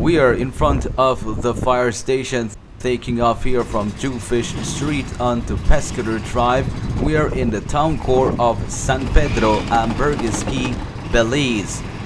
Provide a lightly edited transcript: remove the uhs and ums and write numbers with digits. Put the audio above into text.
We are in front of the fire station, taking off here from Jewfish Street onto Pescador Drive. We are in the town core of San Pedro, Ambergris, Belize.